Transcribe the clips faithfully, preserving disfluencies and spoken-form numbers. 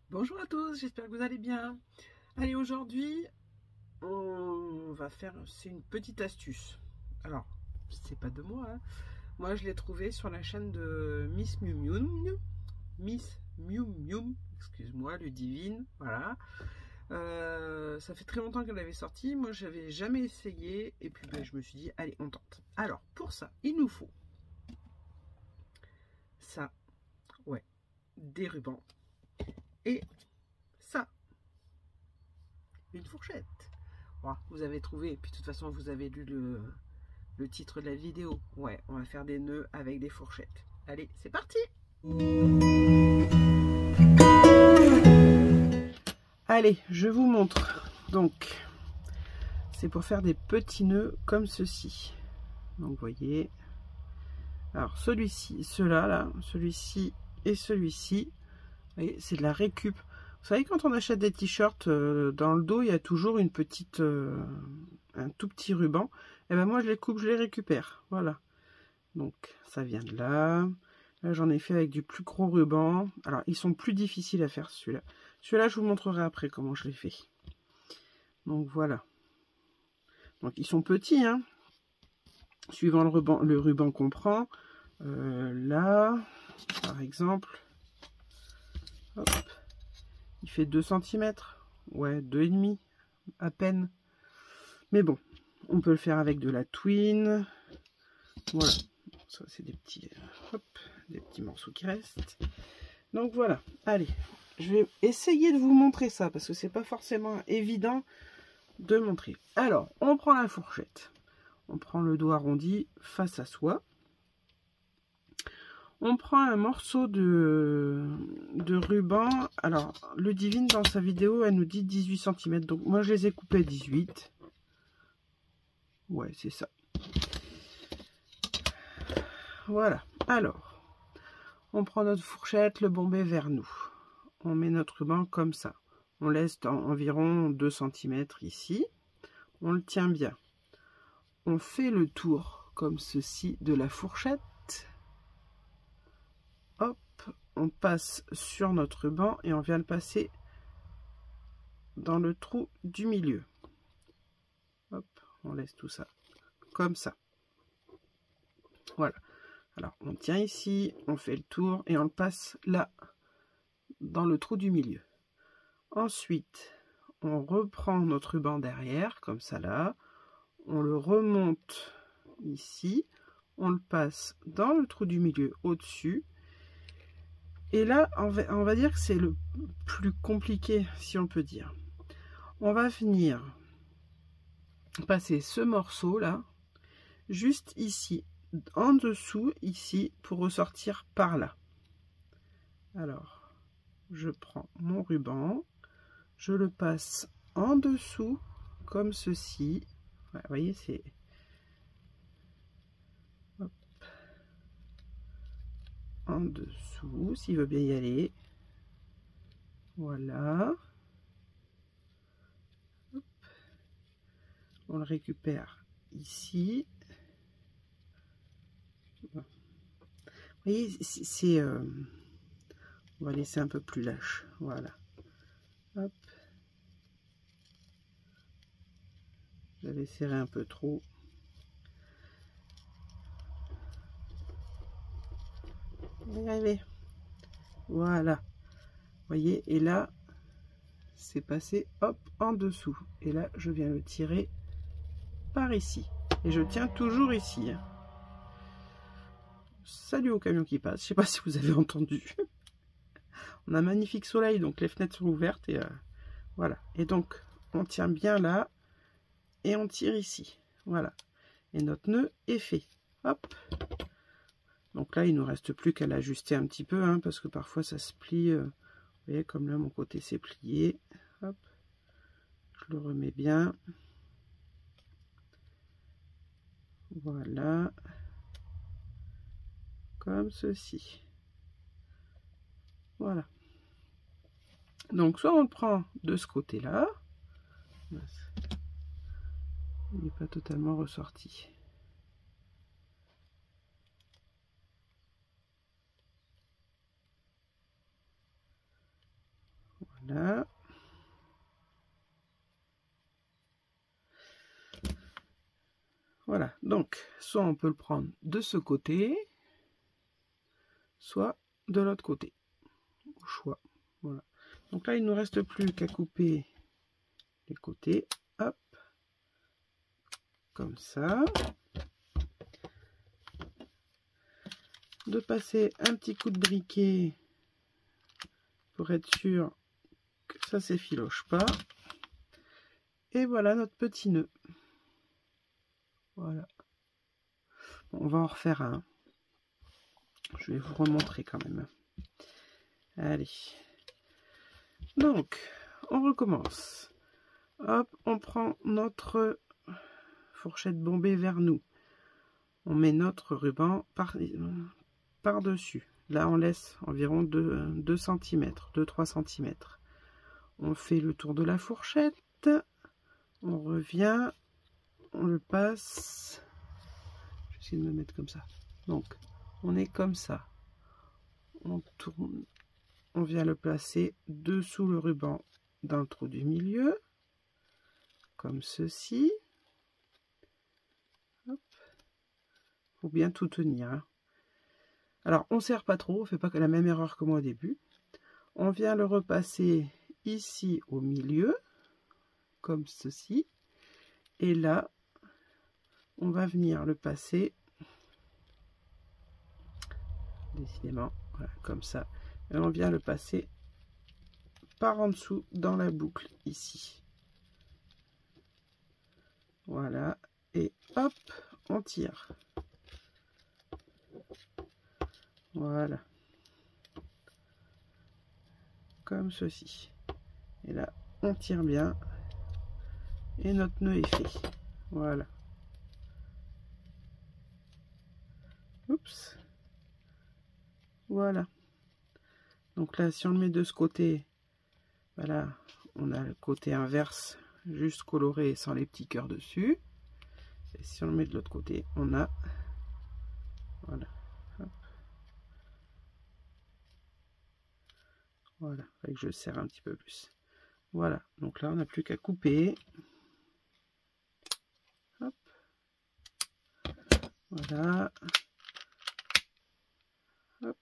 Bonjour à tous, j'espère que vous allez bien. Allez, aujourd'hui, on va faire, c'est une petite astuce. Alors, c'est pas de moi, hein. Moi je l'ai trouvé sur la chaîne de Miss Miu Miu, Miss Miu Miu, excuse-moi, Ludivine, voilà. Euh, ça fait très longtemps qu'elle avait sorti, moi j'avais jamais essayé, et puis ben, je me suis dit, allez, on tente. Alors, pour ça, il nous faut ça, ouais, des rubans, et ça, une fourchette. Bon, vous avez trouvé, et puis de toute façon vous avez lu le, le titre de la vidéo. Ouais, on va faire des nœuds avec des fourchettes. Allez, c'est parti! Allez, je vous montre. Donc, c'est pour faire des petits nœuds comme ceci. Donc, vous voyez. Alors, celui-ci, ceux-là, là, celui-ci et celui-ci, c'est de la récup. Vous savez, quand on achète des t-shirts, euh, dans le dos, il y a toujours une petite, euh, un tout petit ruban. Et ben moi, je les coupe, je les récupère. Voilà. Donc, ça vient de là. Là, j'en ai fait avec du plus gros ruban. Alors, ils sont plus difficiles à faire, celui-là. Celui-là, je vous montrerai après comment je l'ai fait. Donc, voilà. Donc, ils sont petits, hein. Suivant le ruban, le ruban qu'on prend. Euh, là, par exemple. Hop. Il fait deux centimètres. Ouais, deux virgule cinq à peine. Mais bon, on peut le faire avec de la twine. Voilà. Ça, c'est des petits, hop, des petits morceaux qui restent. Donc voilà. Allez, je vais essayer de vous montrer ça parce que c'est pas forcément évident de montrer. Alors, on prend la fourchette. On prend le doigt arrondi face à soi. On prend un morceau de, de ruban. Alors, Ludivine, dans sa vidéo, elle nous dit dix-huit centimètres. Donc, moi, je les ai coupés à dix-huit. Ouais, c'est ça. Voilà. Alors, on prend notre fourchette, le bombet vers nous. On met notre ruban comme ça. On laisse dans environ deux centimètres ici. On le tient bien. On fait le tour comme ceci de la fourchette. Hop, on passe sur notre ruban et on vient le passer dans le trou du milieu. Hop, on laisse tout ça comme ça. Voilà. Alors, on tient ici, on fait le tour et on le passe là, dans le trou du milieu. Ensuite, on reprend notre ruban derrière, comme ça là. On le remonte ici. On le passe dans le trou du milieu au-dessus. Et là, on va, on va dire que c'est le plus compliqué, si on peut dire. On va venir passer ce morceau-là, juste ici, en dessous, ici, pour ressortir par là. Alors, je prends mon ruban, je le passe en dessous, comme ceci. Ouais, vous voyez, c'est... en dessous, s'il veut bien y aller. Voilà. Hop. On le récupère ici. Vous voyez, c'est... Euh, on va laisser un peu plus lâche. Voilà. Hop. J'avais serré un peu trop. On va y arriver. Voilà. Vous voyez, et là, c'est passé, hop, en dessous. Et là, je viens le tirer par ici. Et je tiens toujours ici. Salut au camion qui passe. Je sais pas si vous avez entendu. On a un magnifique soleil, donc les fenêtres sont ouvertes. Et euh, voilà. Et donc, on tient bien là. Et on tire ici. Voilà. Et notre nœud est fait. Hop. Donc là, il ne nous reste plus qu'à l'ajuster un petit peu. Hein, parce que parfois, ça se plie. Euh, vous voyez, comme là, mon côté s'est plié. Hop. Je le remets bien. Voilà. Comme ceci. Voilà. Donc, soit on le prend de ce côté-là. Il n'est pas totalement ressorti. Voilà. Voilà, donc soit on peut le prendre de ce côté, soit de l'autre côté, au choix. Voilà. Donc là, il ne nous reste plus qu'à couper les côtés, hop, comme ça. De passer un petit coup de briquet pour être sûr que ça s'effiloche pas. Et voilà notre petit nœud. Voilà. Bon, on va en refaire un. Je vais vous remontrer quand même. Allez. Donc, on recommence. Hop, on prend notre fourchette bombée vers nous. On met notre ruban par, par dessus. Là, on laisse environ deux centimètres, deux à trois centimètres. On fait le tour de la fourchette. On revient. On le passe. Je vais essayer de me mettre comme ça. Donc, on est comme ça. On tourne. On vient le placer dessous le ruban dans le trou du milieu. Comme ceci. Hop. Faut bien tout tenir. Hein. Alors, on ne serre pas trop. On ne fait pas la même erreur que moi au début. On vient le repasser ici au milieu. Comme ceci. Et là, on va venir le passer. Décidément. Voilà, comme ça. Et on vient le passer par en dessous dans la boucle ici. Voilà. Et hop, on tire. Voilà. Comme ceci. Et là, on tire bien. Et notre nœud est fait. Voilà. Oups. Voilà. Donc là, si on le met de ce côté, voilà, on a le côté inverse, juste coloré sans les petits cœurs dessus. Et si on le met de l'autre côté, on a, voilà, hop. Voilà, avec je serre un petit peu plus. Voilà, donc là, on n'a plus qu'à couper. Hop. Voilà. Hop.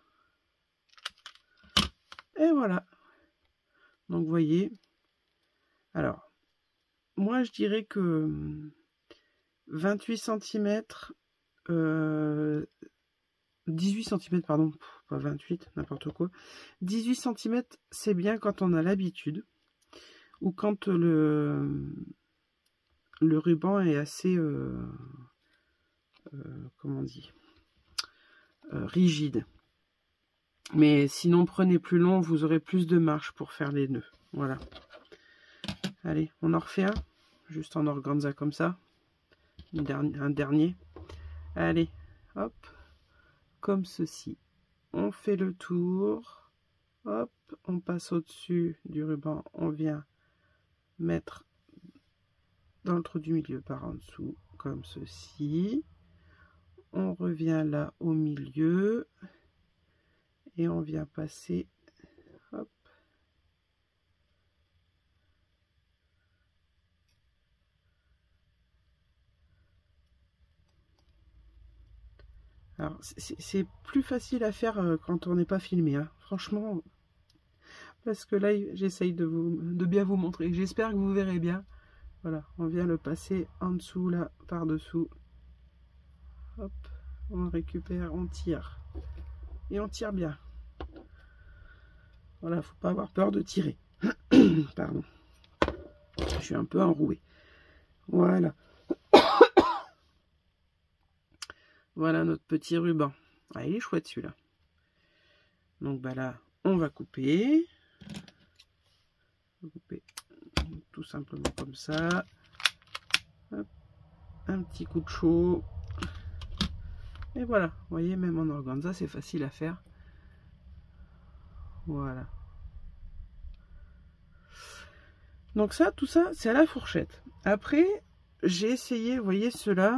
Et voilà. Donc, vous voyez. Alors, moi, je dirais que vingt-huit centimètres, euh, dix-huit centimètres, pardon, pas vingt-huit, n'importe quoi. dix-huit centimètres, c'est bien quand on a l'habitude. Ou quand le, le ruban est assez, euh, euh, comment on dit, euh, rigide. Mais sinon, prenez plus long, vous aurez plus de marge pour faire les nœuds. Voilà. Allez, on en refait un. Juste en organza comme ça. Une dernière, un dernier. Allez, hop. Comme ceci. On fait le tour. Hop, on passe au-dessus du ruban. On vient mettre dans le trou du milieu par en dessous. Comme ceci. On revient là au milieu. Et on vient passer, hop, alors c'est plus facile à faire quand on n'est pas filmé, hein. Franchement, parce que là j'essaye de, vous, de bien vous montrer, j'espère que vous verrez bien. Voilà, on vient le passer en dessous là, par dessous, hop, on récupère, on tire, et on tire bien. Voilà, faut pas avoir peur de tirer. Pardon. Je suis un peu enroué. Voilà. Voilà notre petit ruban. Ah, il est chouette celui-là. Donc bah là, on va couper. On va couper tout simplement comme ça. Hop. Un petit coup de chaud. Et voilà. Vous voyez, même en organza, c'est facile à faire. Voilà. Donc ça, tout ça, c'est à la fourchette. Après, j'ai essayé, vous voyez, ceux-là,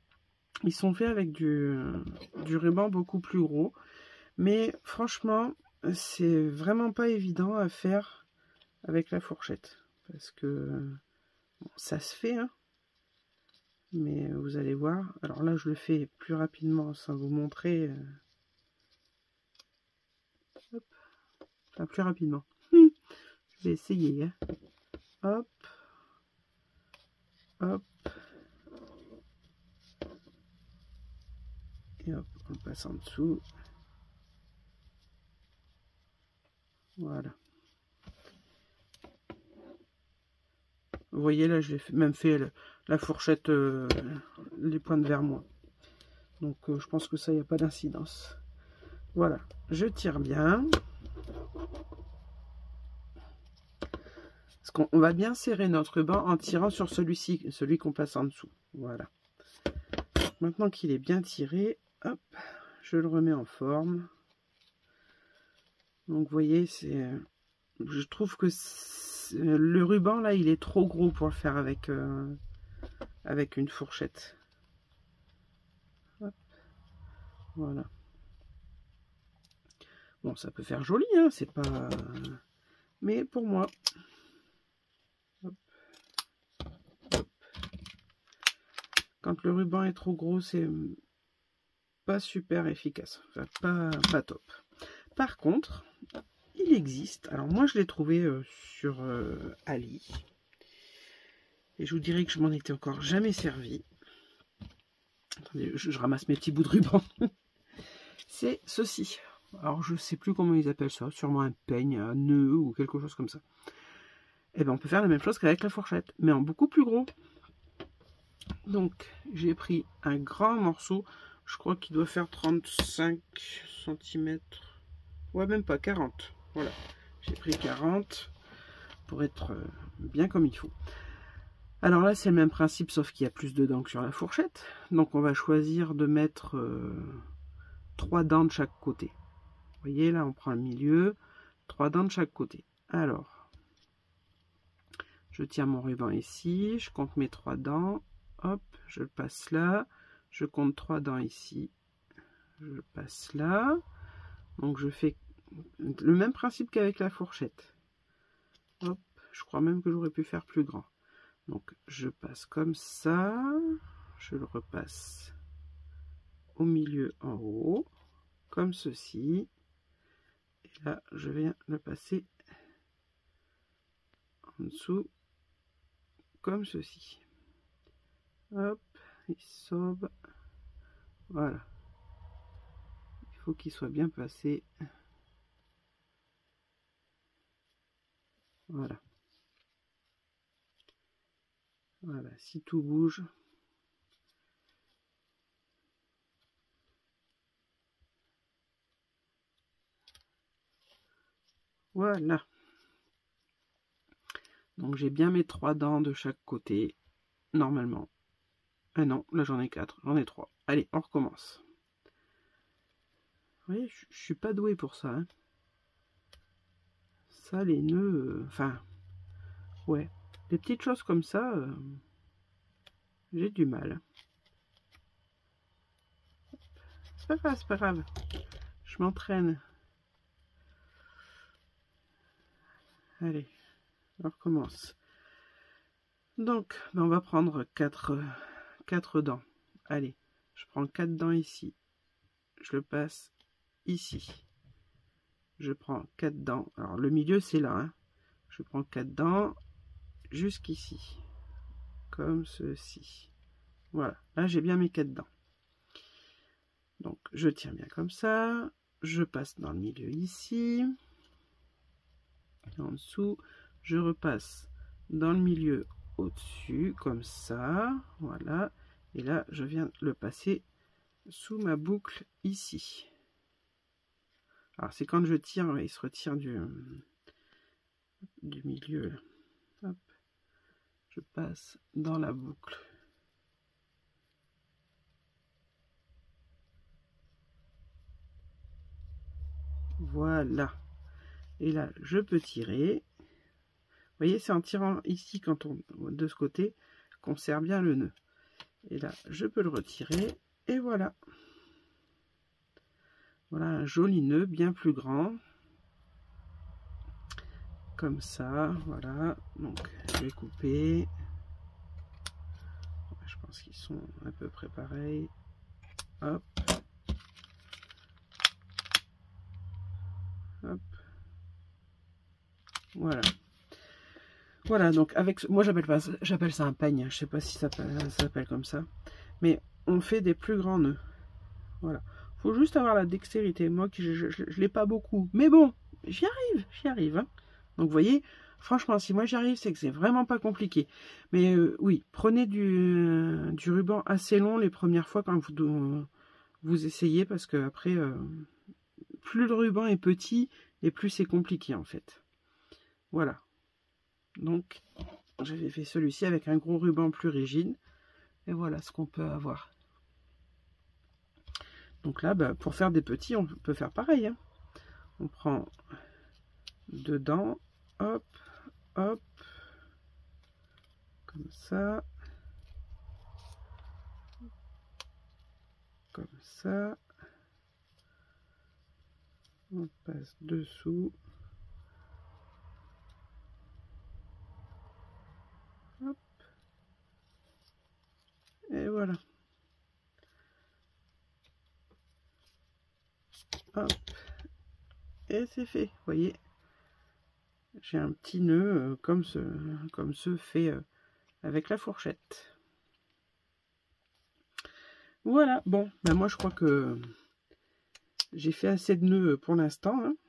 ils sont faits avec du, du ruban beaucoup plus gros. Mais franchement, c'est vraiment pas évident à faire avec la fourchette. Parce que bon, ça se fait, hein, mais vous allez voir. Alors là, je le fais plus rapidement sans vous montrer. Hop. Enfin, plus rapidement. Je vais essayer. Hein. Hop. Hop. Et hop, on passe en dessous. Voilà. Vous voyez là, j'ai même fait le, la fourchette, euh, les pointes vers moi. Donc euh, je pense que ça, il n'y a pas d'incidence. Voilà, je tire bien. Parce qu'on va bien serrer notre banc en tirant sur celui-ci, celui qu'on passe en dessous. Voilà. Maintenant qu'il est bien tiré, hop, je le remets en forme. Donc vous voyez, c'est, je trouve que le ruban là, il est trop gros pour le faire avec, euh, avec une fourchette. Hop. Voilà. Bon, ça peut faire joli, hein, c'est pas... Mais pour moi... Hop. Hop. Quand le ruban est trop gros, c'est pas super efficace. Enfin, pas, pas top. Par contre, il existe... Alors moi, je l'ai trouvé euh, sur euh, Ali. Et je vous dirais que je m'en étais encore jamais servi. Attendez, je, je ramasse mes petits bouts de ruban. C'est ceci. Alors je sais plus comment ils appellent ça, sûrement un peigne, un nœud ou quelque chose comme ça. Et bien on peut faire la même chose qu'avec la fourchette, mais en beaucoup plus gros. Donc j'ai pris un grand morceau, je crois qu'il doit faire trente-cinq centimètres, ouais même pas, quarante. Voilà, j'ai pris quarante pour être bien comme il faut. Alors là c'est le même principe sauf qu'il y a plus de dents que sur la fourchette. Donc on va choisir de mettre euh, trois dents de chaque côté. Vous voyez, là, on prend le milieu, trois dents de chaque côté. Alors, je tiens mon ruban ici, je compte mes trois dents, hop, je le passe là, je compte trois dents ici, je le passe là. Donc, je fais le même principe qu'avec la fourchette. Hop, je crois même que j'aurais pu faire plus grand. Donc, je passe comme ça, je le repasse au milieu en haut, comme ceci. Et là, je viens le passer en dessous, comme ceci. Hop, il sauve. Voilà. Il faut qu'il soit bien placé. Voilà. Voilà, si tout bouge. Voilà. Donc j'ai bien mes trois dents de chaque côté, normalement. Ah non, là j'en ai quatre, j'en ai trois. Allez, on recommence. Vous voyez, je, je suis pas doué pour ça. Hein. Ça, les nœuds, euh, enfin, ouais, des petites choses comme ça, euh, j'ai du mal. C'est pas grave, c'est pas grave. Je m'entraîne. Allez, on recommence. Donc, ben on va prendre quatre, quatre dents. Allez, je prends quatre dents ici. Je le passe ici. Je prends quatre dents. Alors, le milieu, c'est là. Hein. Je prends quatre dents jusqu'ici. Comme ceci. Voilà. Là, j'ai bien mes quatre dents. Donc, je tiens bien comme ça. Je passe dans le milieu ici. En dessous, je repasse dans le milieu au-dessus, comme ça. Voilà. Et là, je viens le passer sous ma boucle ici. Alors, c'est quand je tire, il se retire du, du milieu. Hop. Je passe dans la boucle. Voilà. Et là, je peux tirer. Vous voyez, c'est en tirant ici, quand on de ce côté, qu'on serre bien le nœud. Et là, je peux le retirer. Et voilà. Voilà un joli nœud bien plus grand. comme ça, voilà. Donc je vais couper. Je pense qu'ils sont à peu près pareils. Hop. Hop. Voilà. Voilà, donc avec moi j'appelle pas j'appelle ça un peigne, je sais pas si ça s'appelle comme ça, mais on fait des plus grands nœuds. Voilà, faut juste avoir la dextérité. Moi qui je, je, je, je l'ai pas beaucoup, mais bon, j'y arrive, j'y arrive. Hein. Donc vous voyez, franchement, si moi j'y arrive, c'est que c'est vraiment pas compliqué. Mais euh, oui, prenez du, euh, du ruban assez long les premières fois quand vous euh, vous essayez, parce que après, euh, plus le ruban est petit et plus c'est compliqué en fait. Voilà. Donc, j'avais fait celui-ci avec un gros ruban plus rigide. Et voilà ce qu'on peut avoir. Donc là, bah, pour faire des petits, on peut faire pareil. Hein. On prend dedans, hop, hop, comme ça. Comme ça. On passe dessous. Hop. Et voilà. Hop. Et c'est fait. Vous voyez, j'ai un petit nœud euh, comme ce, comme ce fait euh, avec la fourchette. Voilà. Bon, ben moi je crois que j'ai fait assez de nœuds pour l'instant. Hein.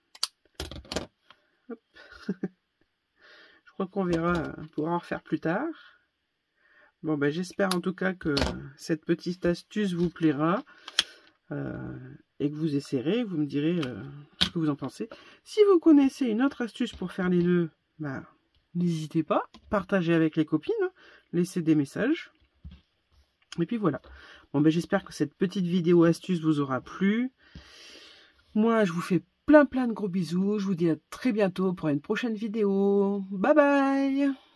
Hop. Je crois qu'on verra, pourra en refaire plus tard. Bon, ben j'espère en tout cas que cette petite astuce vous plaira. Euh, et que vous essayerez, vous me direz euh, ce que vous en pensez. Si vous connaissez une autre astuce pour faire les nœuds, bah, n'hésitez pas, partagez avec les copines, hein, laissez des messages. Et puis voilà. Bon, ben j'espère que cette petite vidéo astuce vous aura plu. Moi, je vous fais plein plein de gros bisous. Je vous dis à très bientôt pour une prochaine vidéo. Bye bye!